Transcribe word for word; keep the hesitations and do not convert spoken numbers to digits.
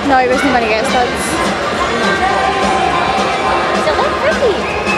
No, he wasn't going to get studs. Does it look pretty?